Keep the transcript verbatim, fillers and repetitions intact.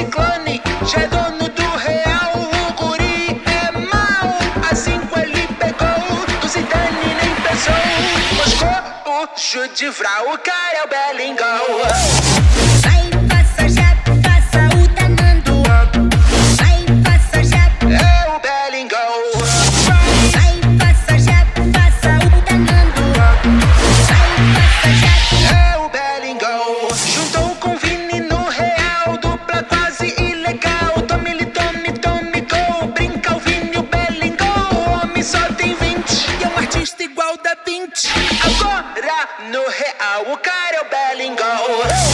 ciclone, já é dono do real. O guri é mau, a cinco ele pegou, do Zidane nem pensou. Moscou o Jude, o cara é o Bellingham. Vai, faça já, faça o danando. Vai, faça já, É o Bellingham. vai, faça já, faça o danando. Vai, faça já. É o Bellingham. Juntou com Vini no real, dupla quase ilegal. Tome-lhe, tome, tome, gol. Brinca o Vini, o Bellingham. O homem só tem vinte e é um artista igual da vinte. Agora no real o cara é o Bellingham.